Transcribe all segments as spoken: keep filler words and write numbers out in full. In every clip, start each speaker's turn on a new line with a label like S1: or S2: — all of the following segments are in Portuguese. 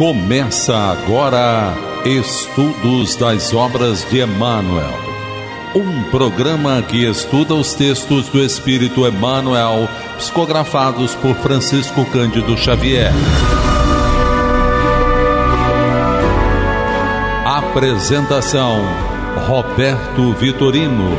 S1: Começa agora Estudos das Obras de Emmanuel, um programa que estuda os textos do Espírito Emmanuel, psicografados por Francisco Cândido Xavier. Apresentação: Roberto Vitorino.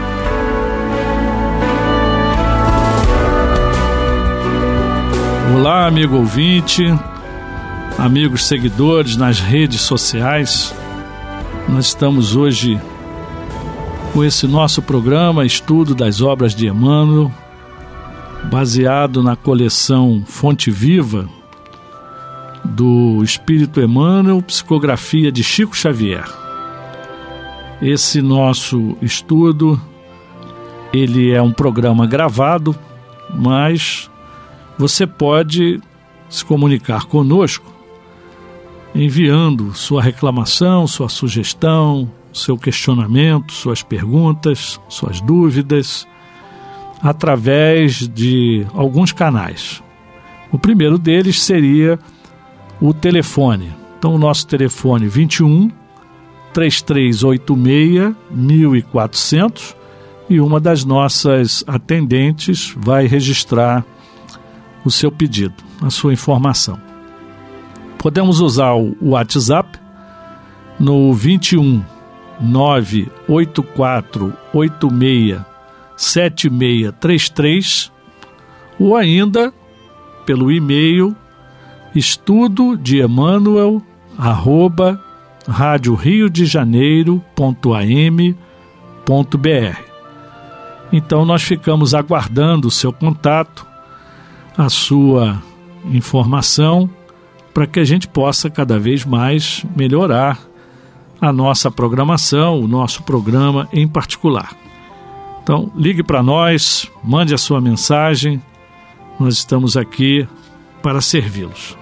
S2: Olá, amigo ouvinte, amigos seguidores nas redes sociais. Nós estamos hoje com esse nosso programa Estudo das Obras de Emmanuel, baseado na coleção Fonte Viva do Espírito Emmanuel, psicografia de Chico Xavier. Esse nosso estudo, ele é um programa gravado, mas você pode se comunicar conosco enviando sua reclamação, sua sugestão, seu questionamento, suas perguntas, suas dúvidas, através de alguns canais. O primeiro deles seria o telefone. Então, o nosso telefone vinte e um, três três oito seis, mil e quatrocentos, e uma das nossas atendentes vai registrar o seu pedido, a sua informação. Podemos usar o WhatsApp no vinte e um, nove oito quatro oito seis, sete seis três três, ou ainda pelo e-mail estudo de Emmanuel arroba rádio rio de janeiro ponto a m ponto b r. Então nós ficamos aguardando o seu contato, a sua informação, para que a gente possa cada vez mais melhorar a nossa programação, o nosso programa em particular. Então, ligue para nós, mande a sua mensagem, nós estamos aqui para servi-los.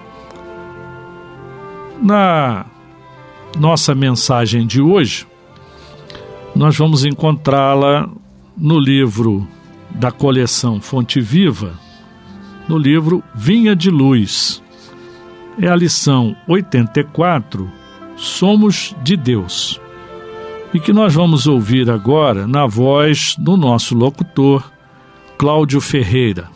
S2: Na nossa mensagem de hoje, nós vamos encontrá-la no livro da coleção Fonte Viva, no livro Vinha de Luz. É a lição oitenta e quatro, Somos de Deus, e que nós vamos ouvir agora na voz do nosso locutor, Cláudio Ferreira.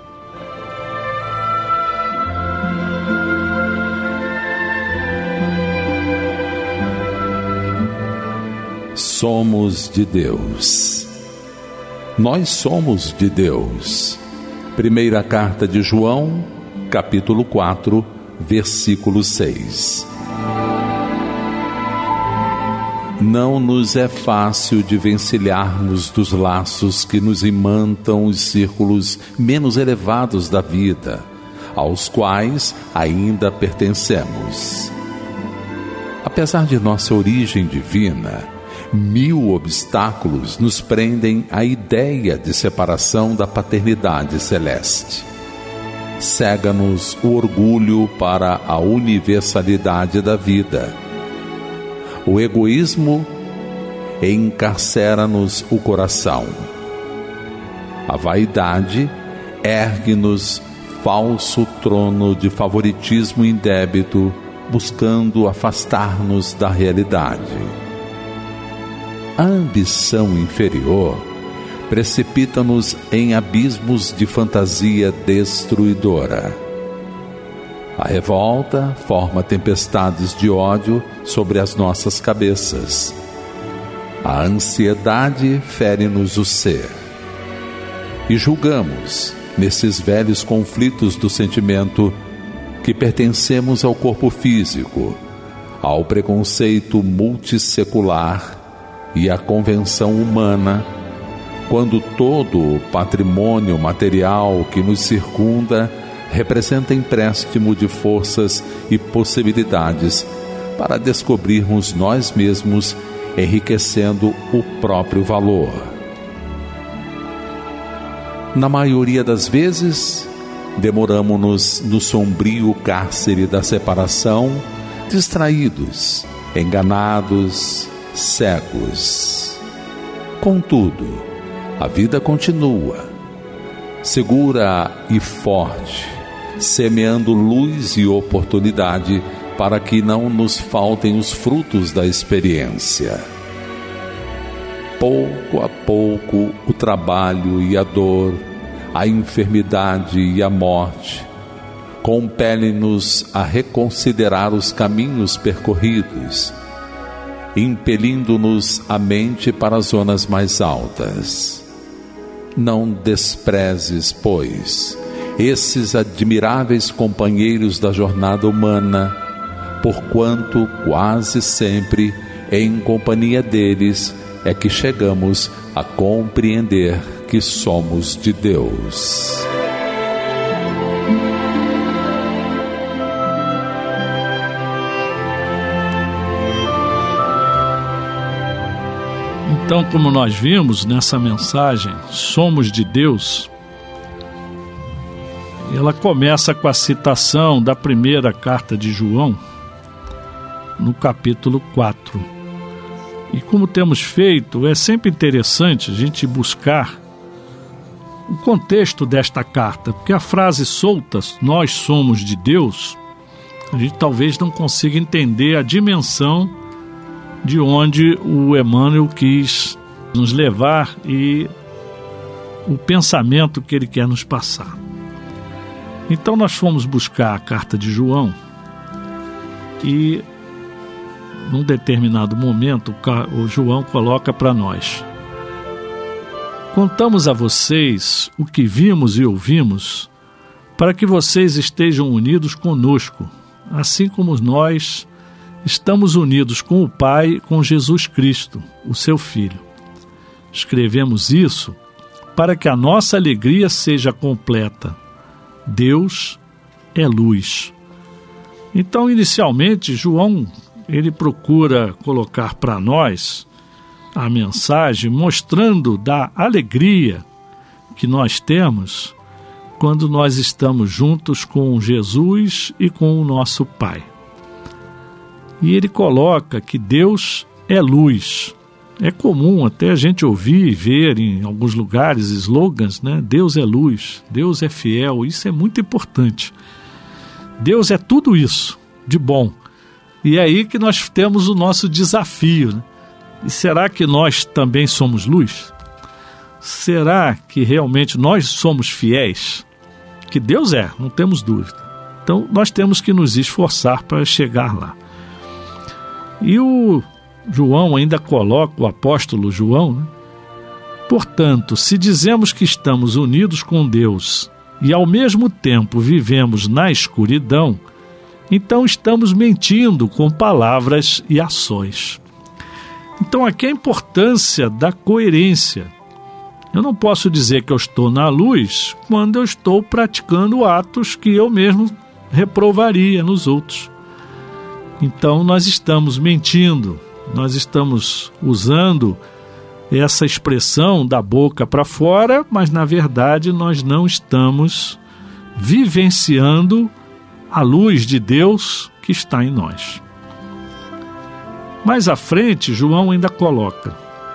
S1: Somos de Deus. Nós somos de Deus. Primeira carta de João, capítulo quatro, versículo seis. Não nos é fácil de vencilharmos dos laços que nos imantam os círculos menos elevados da vida, aos quais ainda pertencemos. Apesar de nossa origem divina, mil obstáculos nos prendem à ideia de separação da paternidade celeste. Cega-nos o orgulho para a universalidade da vida. O egoísmo encarcera-nos o coração. A vaidade ergue-nos falso trono de favoritismo indébito, buscando afastar-nos da realidade. A ambição inferior precipita-nos em abismos de fantasia destruidora. A revolta forma tempestades de ódio sobre as nossas cabeças. A ansiedade fere-nos o ser. E julgamos, nesses velhos conflitos do sentimento, que pertencemos ao corpo físico, ao preconceito multissecular e à convenção humana, quando todo o patrimônio material que nos circunda representa empréstimo de forças e possibilidades para descobrirmos nós mesmos, enriquecendo o próprio valor. Na maioria das vezes, demoramo-nos no sombrio cárcere da separação, distraídos, enganados, cegos. Contudo, a vida continua, segura e forte, semeando luz e oportunidade para que não nos faltem os frutos da experiência. Pouco a pouco, o trabalho e a dor, a enfermidade e a morte compelem-nos a reconsiderar os caminhos percorridos, impelindo-nos a mente para as zonas mais altas. Não desprezes, pois, esses admiráveis companheiros da jornada humana, porquanto quase sempre, em companhia deles, é que chegamos a compreender que somos de Deus.
S2: Então, como nós vimos nessa mensagem, somos de Deus, ela começa com a citação da primeira carta de João, no capítulo quatro. E como temos feito, é sempre interessante a gente buscar o contexto desta carta, porque a frase solta, nós somos de Deus, a gente talvez não consiga entender a dimensão de onde o Emmanuel quis nos levar e o pensamento que ele quer nos passar. Então nós fomos buscar a carta de João e num determinado momento o João coloca para nós: contamos a vocês o que vimos e ouvimos, para que vocês estejam unidos conosco, assim como nós estamos unidos com o Pai, com Jesus Cristo, o seu Filho. Escrevemos isso para que a nossa alegria seja completa. Deus é luz. Então, inicialmente, João ele procura colocar para nós a mensagem mostrando da alegria que nós temos quando nós estamos juntos com Jesus e com o nosso Pai. E ele coloca que Deus é luz. É comum até a gente ouvir e ver em alguns lugares slogans, né? Deus é luz, Deus é fiel, isso é muito importante. Deus é tudo isso de bom. E é aí que nós temos o nosso desafio, né? E será que nós também somos luz? Será que realmente nós somos fiéis? Que Deus é, não temos dúvida. Então nós temos que nos esforçar para chegar lá. E o João ainda coloca, o apóstolo João, né? Portanto, se dizemos que estamos unidos com Deus e ao mesmo tempo vivemos na escuridão, então estamos mentindo com palavras e ações. Então aqui a importância da coerência. Eu não posso dizer que eu estou na luz quando eu estou praticando atos que eu mesmo reprovaria nos outros. Então nós estamos mentindo, nós estamos usando essa expressão da boca para fora, mas na verdade nós não estamos vivenciando a luz de Deus que está em nós. Mais à frente, João ainda coloca: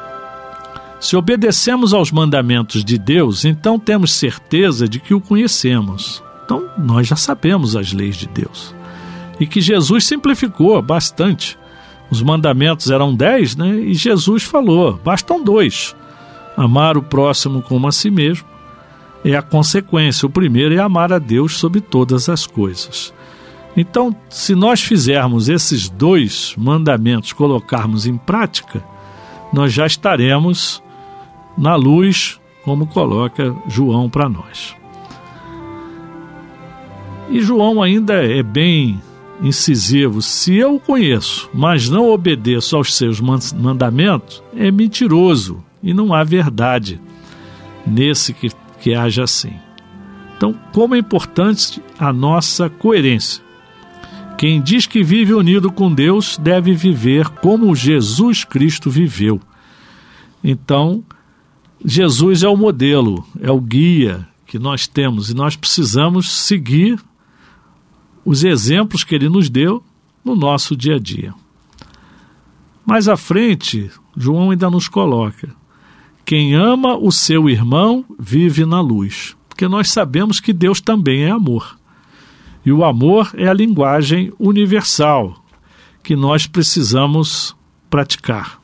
S2: se obedecemos aos mandamentos de Deus, então temos certeza de que o conhecemos. Então nós já sabemos as leis de Deus. E que Jesus simplificou bastante. Os mandamentos eram dez, né? E Jesus falou, bastam dois. Amar o próximo como a si mesmo é a consequência. O primeiro é amar a Deus sobre todas as coisas. Então, se nós fizermos esses dois mandamentos, colocarmos em prática, nós já estaremos na luz, como coloca João para nós. E João ainda é bem incisivo: se eu o conheço, mas não obedeço aos seus mandamentos, é mentiroso e não há verdade nesse que, que age assim. Então, como é importante a nossa coerência. Quem diz que vive unido com Deus deve viver como Jesus Cristo viveu. Então, Jesus é o modelo, é o guia que nós temos e nós precisamos seguir os exemplos que ele nos deu no nosso dia a dia. Mais à frente, João ainda nos coloca: quem ama o seu irmão vive na luz, porque nós sabemos que Deus também é amor. E o amor é a linguagem universal que nós precisamos praticar.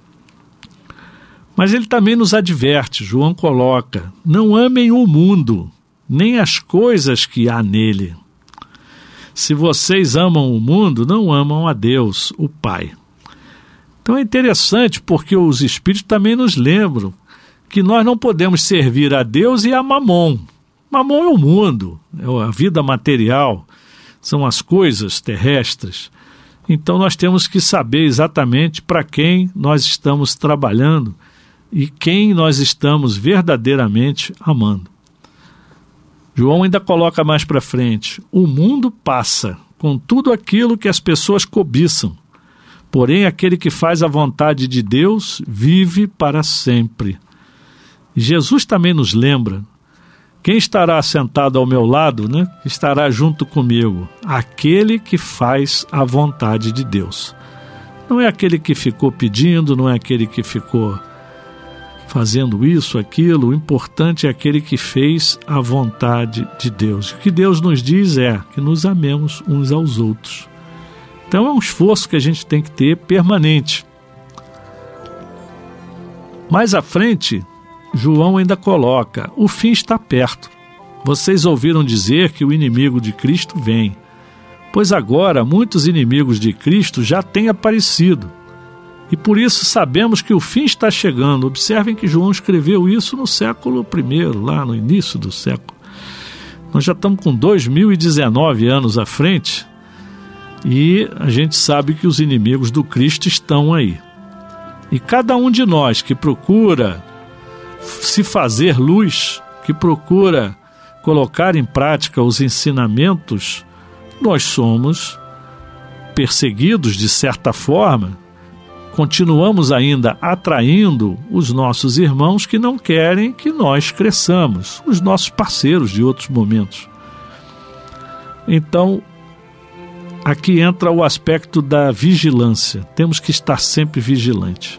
S2: Mas ele também nos adverte, João coloca: não amem o mundo, nem as coisas que há nele. Se vocês amam o mundo, não amam a Deus, o Pai. Então é interessante porque os Espíritos também nos lembram que nós não podemos servir a Deus e a Mamon. Mamon é o mundo, é a vida material, são as coisas terrestres. Então nós temos que saber exatamente para quem nós estamos trabalhando e quem nós estamos verdadeiramente amando. João ainda coloca mais para frente: o mundo passa com tudo aquilo que as pessoas cobiçam, porém aquele que faz a vontade de Deus vive para sempre. E Jesus também nos lembra: quem estará sentado ao meu lado, né, estará junto comigo? Aquele que faz a vontade de Deus. Não é aquele que ficou pedindo, não é aquele que ficou fazendo isso, aquilo. O importante é aquele que fez a vontade de Deus. O que Deus nos diz é que nos amemos uns aos outros. Então é um esforço que a gente tem que ter permanente. Mais à frente, João ainda coloca: o fim está perto. Vocês ouviram dizer que o inimigo de Cristo vem. Pois agora muitos inimigos de Cristo já têm aparecido. E por isso sabemos que o fim está chegando. Observem que João escreveu isso no século primeiro, lá no início do século. Nós já estamos com dois mil e dezenove anos à frente e a gente sabe que os inimigos do Cristo estão aí. E cada um de nós que procura se fazer luz, que procura colocar em prática os ensinamentos, nós somos perseguidos de certa forma. Continuamos ainda atraindo os nossos irmãos que não querem que nós cresçamos, os nossos parceiros de outros momentos. Então, aqui entra o aspecto da vigilância. Temos que estar sempre vigilantes.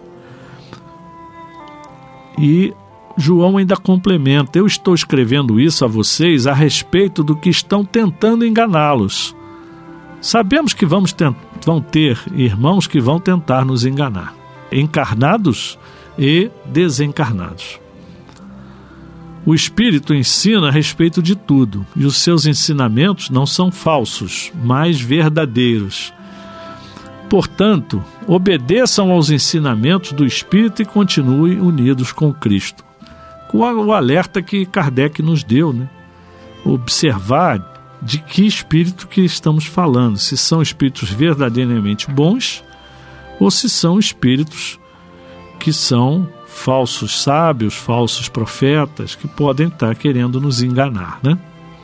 S2: E João ainda complementa: eu estou escrevendo isso a vocês a respeito do que estão tentando enganá-los. Sabemos que vamos tent- vão ter irmãos que vão tentar nos enganar, encarnados e desencarnados. O Espírito ensina a respeito de tudo, e os seus ensinamentos não são falsos, mas verdadeiros. Portanto, obedeçam aos ensinamentos do Espírito e continuem unidos com Cristo. Com o alerta que Kardec nos deu, né? Observar de que espírito que estamos falando, se são espíritos verdadeiramente bons ou se são espíritos que são falsos sábios, falsos profetas, que podem estar querendo nos enganar, né?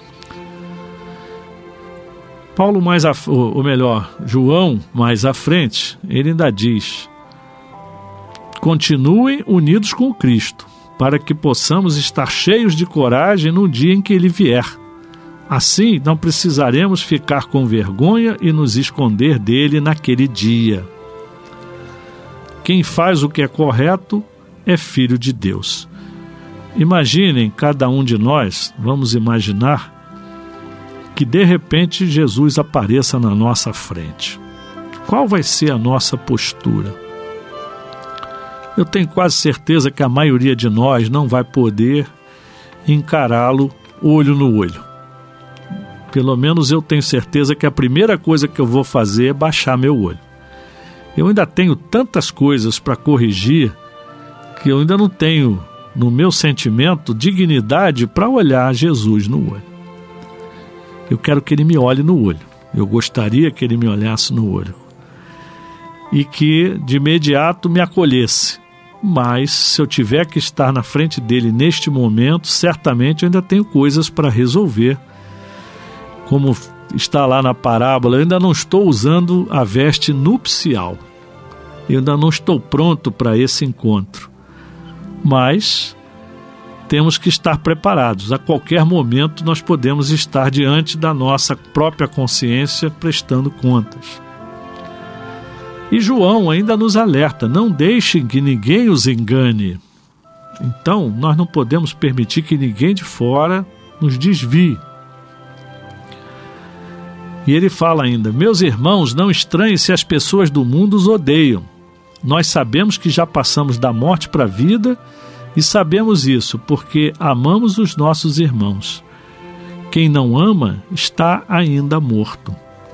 S2: Paulo mais, a, ou melhor, João mais à frente, ele ainda diz: continuem unidos com Cristo, para que possamos estar cheios de coragem no dia em que Ele vier. Assim, não precisaremos ficar com vergonha e nos esconder dele naquele dia. Quem faz o que é correto é filho de Deus. Imaginem, cada um de nós, vamos imaginar que de repente Jesus apareça na nossa frente. Qual vai ser a nossa postura? Eu tenho quase certeza que a maioria de nós não vai poder encará-lo olho no olho. Pelo menos eu tenho certeza que a primeira coisa que eu vou fazer é baixar meu olho. Eu ainda tenho tantas coisas para corrigir que eu ainda não tenho, no meu sentimento, dignidade para olhar Jesus no olho. Eu quero que Ele me olhe no olho. Eu gostaria que Ele me olhasse no olho. E que de imediato me acolhesse. Mas se eu tiver que estar na frente dele neste momento, certamente eu ainda tenho coisas para resolver. Como está lá na parábola, eu ainda não estou usando a veste nupcial. Eu ainda não estou pronto para esse encontro. Mas temos que estar preparados. A qualquer momento nós podemos estar diante da nossa própria consciência prestando contas. E João ainda nos alerta: não deixem que ninguém os engane. Então, nós não podemos permitir que ninguém de fora nos desvie. E ele fala ainda: meus irmãos, não estranhem se as pessoas do mundo os odeiam. Nós sabemos que já passamos da morte para a vida e sabemos isso porque amamos os nossos irmãos. Quem não ama está ainda morto.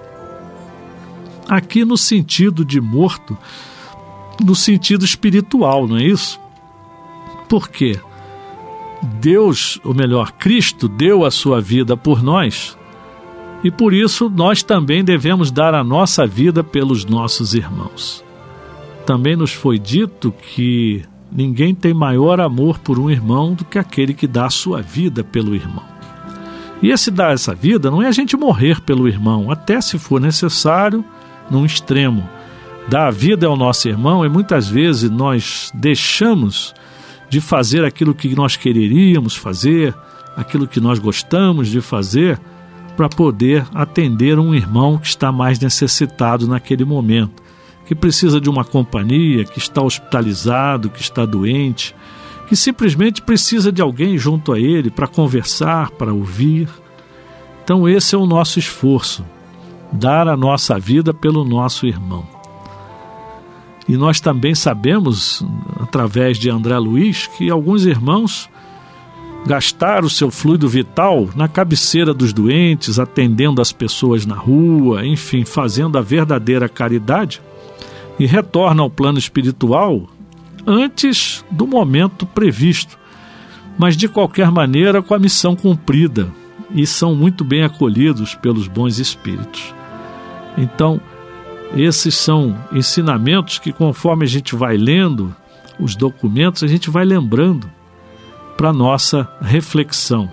S2: Aqui no sentido de morto, no sentido espiritual, não é isso? Por quê? Deus, ou melhor, Cristo deu a sua vida por nós e por isso nós também devemos dar a nossa vida pelos nossos irmãos. Também nos foi dito que ninguém tem maior amor por um irmão do que aquele que dá a sua vida pelo irmão. E esse dar essa vida não é a gente morrer pelo irmão, até se for necessário, num extremo. Dar a vida ao nosso irmão e muitas vezes nós deixamos de fazer aquilo que nós quereríamos fazer, aquilo que nós gostamos de fazer, para poder atender um irmão que está mais necessitado naquele momento, que precisa de uma companhia, que está hospitalizado, que está doente, que simplesmente precisa de alguém junto a ele para conversar, para ouvir. Então esse é o nosso esforço, dar a nossa vida pelo nosso irmão. E nós também sabemos, através de André Luiz, que alguns irmãos gastaram o seu fluido vital na cabeceira dos doentes, atendendo as pessoas na rua, enfim, fazendo a verdadeira caridade, e retorna ao plano espiritual antes do momento previsto, mas de qualquer maneira com a missão cumprida, e são muito bem acolhidos pelos bons espíritos. Então, esses são ensinamentos que, conforme a gente vai lendo os documentos, a gente vai lembrando para a nossa reflexão.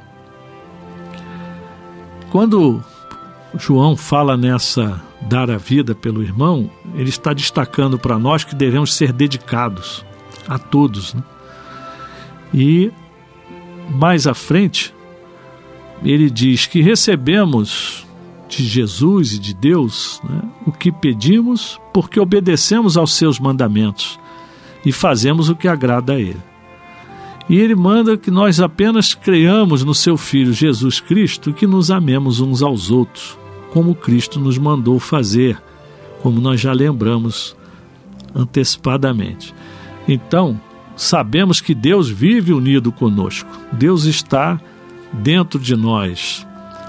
S2: Quando João fala nessa dar a vida pelo irmão, ele está destacando para nós que devemos ser dedicados a todos, né? E mais à frente ele diz que recebemos de Jesus e de Deus, né, o que pedimos porque obedecemos aos seus mandamentos e fazemos o que agrada a ele. E ele manda que nós apenas creiamos no seu Filho Jesus Cristo e que nos amemos uns aos outros, como Cristo nos mandou fazer, como nós já lembramos antecipadamente. Então, sabemos que Deus vive unido conosco, Deus está dentro de nós.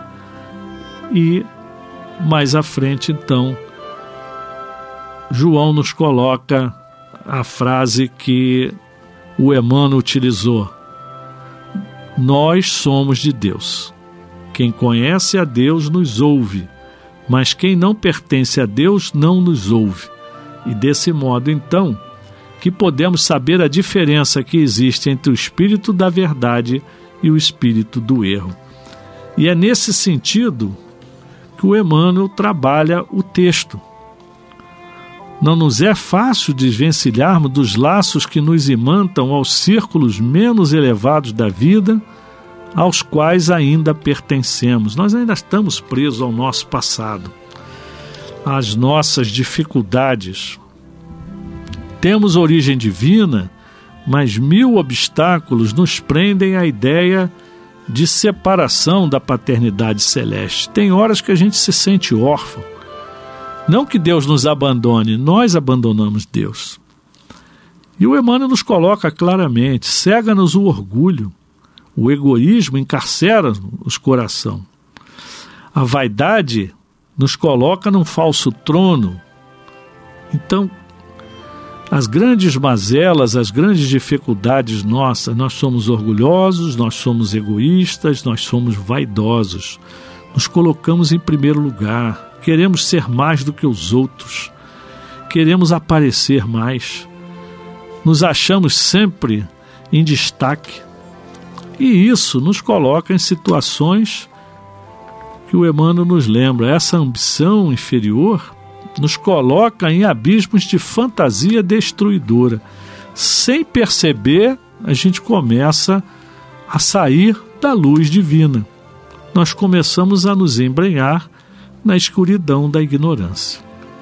S2: E mais à frente, então, João nos coloca a frase que o Emmanuel utilizou: nós somos de Deus. Quem conhece a Deus nos ouve, mas quem não pertence a Deus não nos ouve. E desse modo, então, que podemos saber a diferença que existe entre o espírito da verdade e o espírito do erro. E é nesse sentido que o Emmanuel trabalha o texto. Não nos é fácil desvencilharmos dos laços que nos imantam aos círculos menos elevados da vida, aos quais ainda pertencemos. Nós ainda estamos presos ao nosso passado, às nossas dificuldades. Temos origem divina, mas mil obstáculos nos prendem à ideia de separação da paternidade celeste. Tem horas que a gente se sente órfão. Não que Deus nos abandone, nós abandonamos Deus. E o Emmanuel nos coloca claramente: cega-nos o orgulho, o egoísmo encarcera os corações. A vaidade nos coloca num falso trono. Então, as grandes mazelas, as grandes dificuldades nossas, nós somos orgulhosos, nós somos egoístas, nós somos vaidosos. Nos colocamos em primeiro lugar, queremos ser mais do que os outros, queremos aparecer mais, nos achamos sempre em destaque. E isso nos coloca em situações que o Emmanuel nos lembra. Essa ambição inferior nos coloca em abismos de fantasia destruidora. Sem perceber, a gente começa a sair da luz divina. Nós começamos a nos embrenhar na escuridão da ignorância.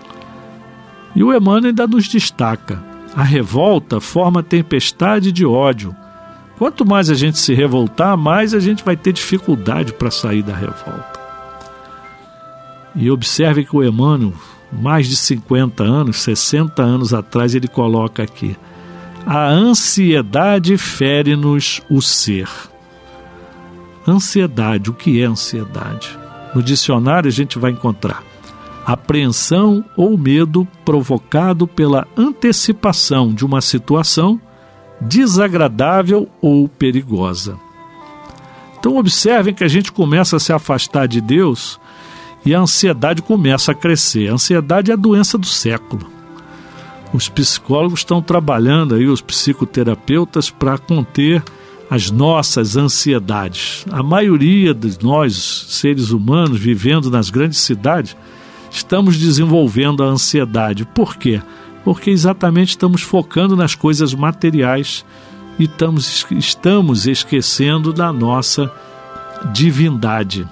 S2: E o Emmanuel ainda nos destaca: a revolta forma tempestade de ódio. Quanto mais a gente se revoltar, mais a gente vai ter dificuldade para sair da revolta. E observe que o Emmanuel, mais de cinquenta anos, sessenta anos atrás, ele coloca aqui: a ansiedade fere-nos o ser. Ansiedade, o que é ansiedade? No dicionário a gente vai encontrar apreensão ou medo provocado pela antecipação de uma situação desagradável ou perigosa. Então observem que a gente começa a se afastar de Deus e a ansiedade começa a crescer. A ansiedade é a doença do século. Os psicólogos estão trabalhando aí, os psicoterapeutas, para conter as nossas ansiedades. A maioria de nós, seres humanos, vivendo nas grandes cidades, estamos desenvolvendo a ansiedade. Por quê? Porque exatamente estamos focando nas coisas materiais e estamos, estamos esquecendo da nossa divindade.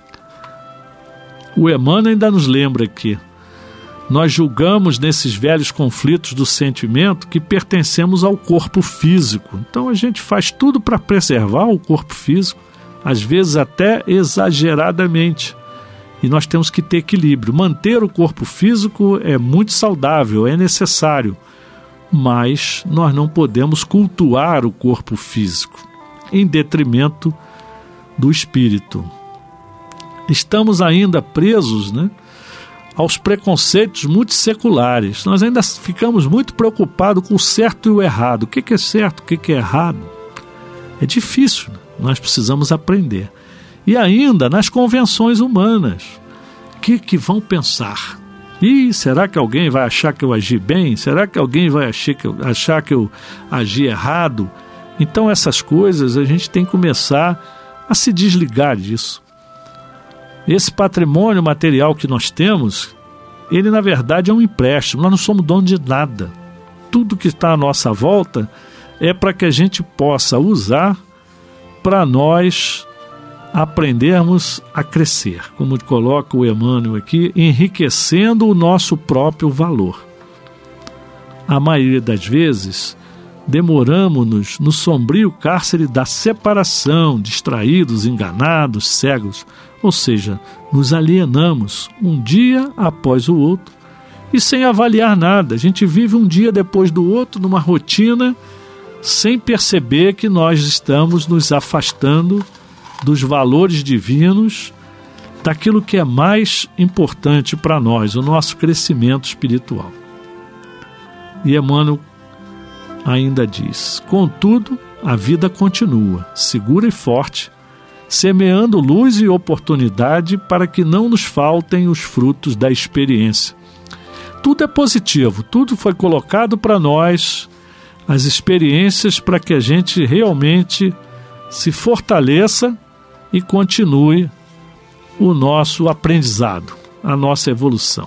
S2: O Emmanuel ainda nos lembra aqui: nós julgamos nesses velhos conflitos do sentimento que pertencemos ao corpo físico. Então a gente faz tudo para preservar o corpo físico, às vezes até exageradamente. E nós temos que ter equilíbrio. Manter o corpo físico é muito saudável, é necessário, mas nós não podemos cultuar o corpo físico em detrimento do espírito. Estamos ainda presos, né, aos preconceitos muito seculares. Nós ainda ficamos muito preocupados com o certo e o errado. O que é certo, o que é errado? É difícil, né? Nós precisamos aprender. E ainda nas convenções humanas. O que, que vão pensar? Ih, será que alguém vai achar que eu agi bem? Será que alguém vai achar que eu, achar que eu agi errado? Então essas coisas a gente tem que começar a se desligar disso. Esse patrimônio material que nós temos, ele na verdade é um empréstimo. Nós não somos donos de nada. Tudo que está à nossa volta é para que a gente possa usar para nós aprendermos a crescer, como coloca o Emmanuel aqui, enriquecendo o nosso próprio valor. A maioria das vezes, demoramos-nos no sombrio cárcere da separação, distraídos, enganados, cegos, ou seja, nos alienamos um dia após o outro e sem avaliar nada. A gente vive um dia depois do outro numa rotina sem perceber que nós estamos nos afastando dos valores divinos, daquilo que é mais importante para nós, o nosso crescimento espiritual. E Emmanuel ainda diz: contudo, a vida continua, segura e forte, semeando luz e oportunidade para que não nos faltem os frutos da experiência. Tudo é positivo, tudo foi colocado para nós, as experiências, para que a gente realmente se fortaleça e continue o nosso aprendizado, a nossa evolução.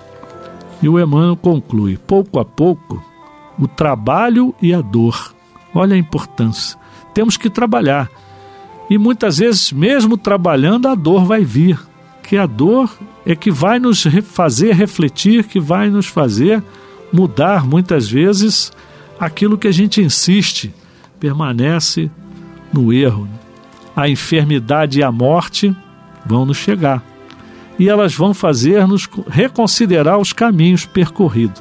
S2: E o Emmanuel conclui: pouco a pouco, o trabalho e a dor. Olha a importância. Temos que trabalhar. E muitas vezes, mesmo trabalhando, a dor vai vir. Que a dor é que vai nos fazer refletir, que vai nos fazer mudar, muitas vezes, aquilo que a gente insiste, permanece no erro. A enfermidade e a morte vão nos chegar. E elas vão fazer-nos reconsiderar os caminhos percorridos.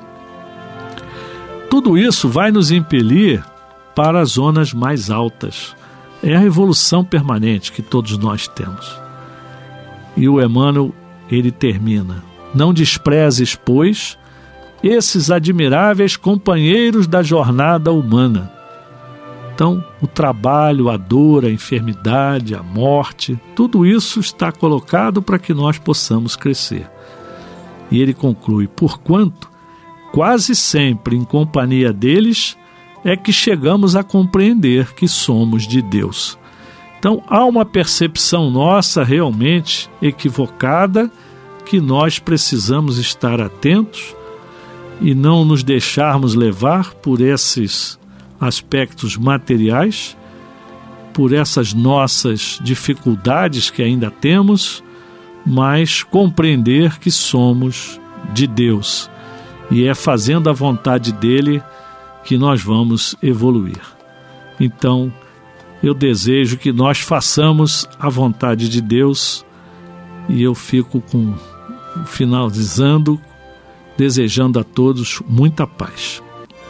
S2: Tudo isso vai nos impelir para as zonas mais altas. É a evolução permanente que todos nós temos. E o Emmanuel, ele termina: não desprezes, pois, esses admiráveis companheiros da jornada humana. Então, o trabalho, a dor, a enfermidade, a morte, tudo isso está colocado para que nós possamos crescer. E ele conclui: porquanto, quase sempre em companhia deles, é que chegamos a compreender que somos de Deus. Então, há uma percepção nossa realmente equivocada, que nós precisamos estar atentos e não nos deixarmos levar por esses aspectos materiais, por essas nossas dificuldades que ainda temos, mas compreender que somos de Deus. E é fazendo a vontade dele que nós vamos evoluir. Então, eu desejo que nós façamos a vontade de Deus, e eu fico com finalizando, desejando a todos muita paz.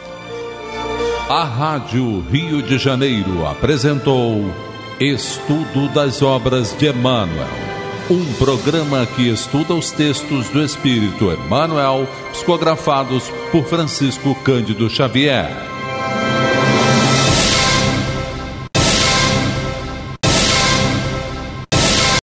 S1: A Rádio Rio de Janeiro apresentou Estudo das Obras de Emmanuel, um programa que estuda os textos do Espírito Emmanuel, psicografados por Francisco Cândido Xavier.